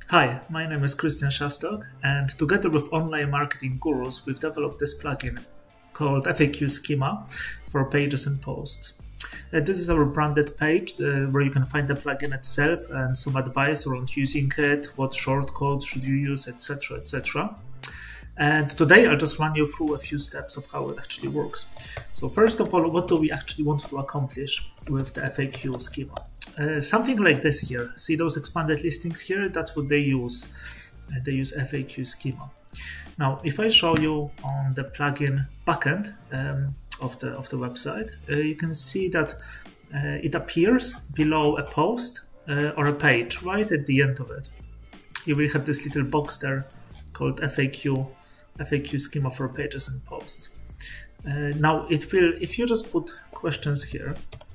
Hi, my name is Christian Shastok, and together with Online Marketing Gurus, we've developed this plugin called FAQ Schema for pages and posts. This is our branded page where you can find the plugin itself and some advice around using it, what shortcodes should you use, etc., etc. And today I'll just run you through a few steps of how it actually works. So first of all, what do we actually want to accomplish with the FAQ schema? Something like this here. See those expanded listings here? That's what they use. They use FAQ schema. Now, if I show you on the plugin backend of the website, you can see that it appears below a post or a page right at the end of it. You will have this little box there called FAQ schema for pages and posts. Now it will, if you just put questions here,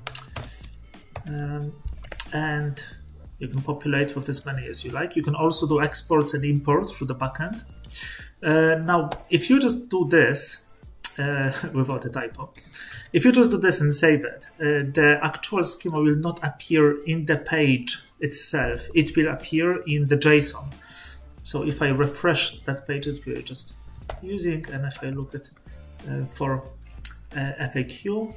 and you can populate with as many as you like. You can also do exports and imports through the backend. Now, if you just do this without a typo, if you just do this and save it, the actual schema will not appear in the page itself. It will appear in the JSON. So if I refresh that page that we're just using, and if I look at for FAQ,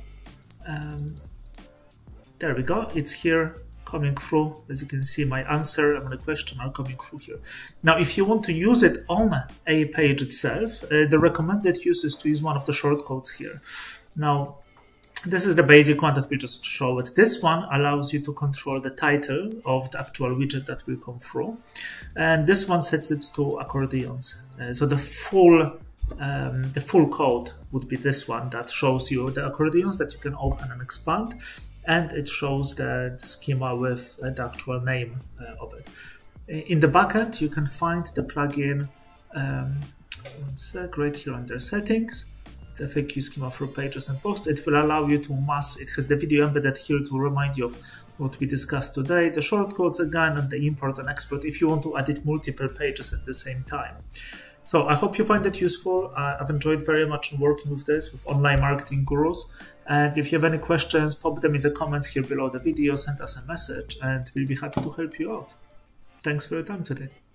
there we go. It's here coming through. As you can see, my answer and the question are coming through here. Now, if you want to use it on a page itself, the recommended use is to use one of the shortcodes here. Now, this is the basic one that we just show it. This one allows you to control the title of the actual widget that will come through. And this one sets it to accordions. So the full code would be this one that shows you the accordions that you can open and expand. And it shows the schema with the actual name of it. In the backend, you can find the plugin one sec, right here under settings. It's FAQ schema for pages and posts. It will allow you to mask. It has the video embedded here to remind you of what we discussed today, the shortcodes again, and the import and export if you want to edit multiple pages at the same time. So I hope you find it useful. I've enjoyed very much working with this, with Online Marketing Gurus. And if you have any questions, pop them in the comments here below the video, send us a message, and we'll be happy to help you out. Thanks for your time today.